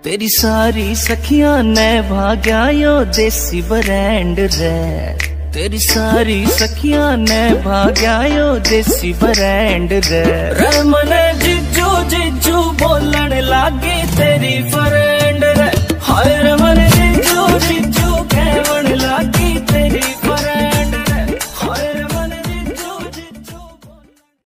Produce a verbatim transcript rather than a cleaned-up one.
तेरी सारी सखियां ने भाग्या यो देसी ब्रांड रे। तेरी सारी सखियां ने भाग्या यो देसी ब्रांड रे। रे मने जी